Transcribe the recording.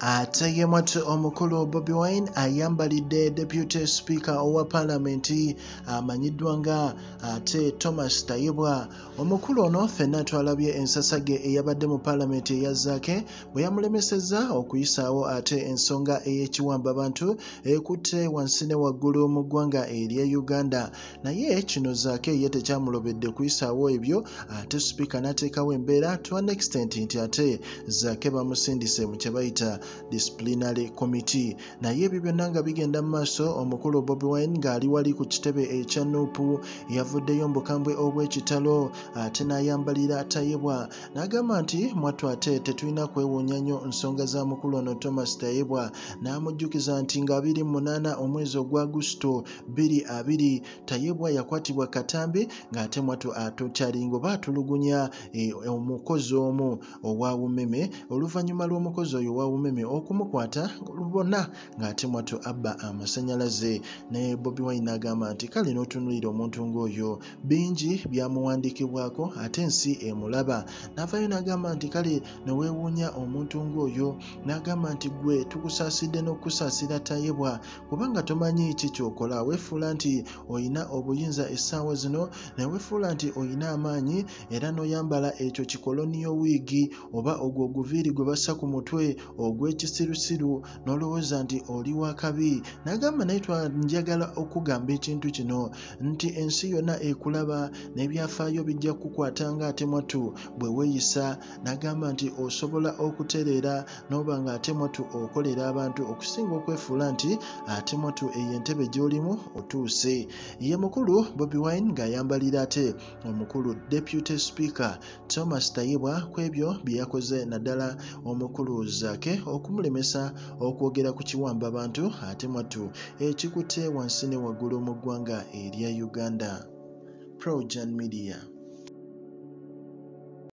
Ate ye mwatu omukulu Bobi Wine ayambalidde Deputy Speaker owa Parliament amanyiddwa nga ate Thomas Tayebwa. Omukulu ono ffenna twalabye ensasage eyabadde mu Parliament eya zaake bwe yamulemesezza okuyisaawo ate ensonga ey'ekiwamba abantu ekutte wansi ne waggulu mu ggwanga erya Uganda. Naye kino zaake ye tekyamulobedde kuyisaawo ebyo ate Speaker n'ateekawo embeera to an extent nti ate zaake bamusindise mu kye bayita disciplinary committee. Naye ebyo byonna nga bigenda mu maaso, omukulu Bobi Wine ng'ali wali ku kitebe ekya Nuupu yavuddeyo mu bukambwe obw'ekitalo ate n'ayambalira Tayebwa n'agamba nti mwattu ate tetulina kwewuunya nnyo nsonga za mukulu ono Thomas Tayebwa. N'amujjukiza nti nga 28 omwezi ogwa Agusto 2020 Tayebwa yakwatibwa katambi ng'ate mwattu atokyalingo baatulugunya omukozi omu owa Umeme. Oluvannyuma lw'omukozi oyo owa Umeme okumukwata bonna ng'ate mwattu abba amasannyalaze. Ne Bobi Wine agamba nti kale n'otunuulira omuntu ng'oyo bingi byamuwandiikibwako ate ensi emulaba. N'avaayo n'agamba nti kale ne weewuunya omuntu ng'oyo, n'agamba nti gwe tukusaasidde n'okusaasira Tayebwa kubanga tomanyi ki ky'okola. Weefuula nti oyina obuyinza essaawa zino, ne weefuula nti oyina amaanyi era n'oyambala ekyo kikoloniyo wiigi oba ogwo oguviiri gwe bassa ku mutwe ogw'ekisirusiru n'olowooza nti oli wa kabi. N'agamba naye njagala okugamba ekintu kino nti ensi yonna ekulaba n'ebyafaayo bijja kukukwata ng'ate mwattu bwe weeyisa. N'agamba nti osobola okutereera n'oba ng'ate mwattu okolera abantu okusinga okwefuula nti ate mwattu eyo entebe gy'olimu otuuse. Ye mukulu Bobi Wine ng'ayambalira ate omukulu Deputy Speaker Thomas Tayebwa ku ebyo bye yakoze naddala omukulu zaake okumulemesa okwogera ku kiwamba abantu ate mwattu ekikutte wansi ne waggulu mu ggwanga erya Uganda. PROJOURN Media.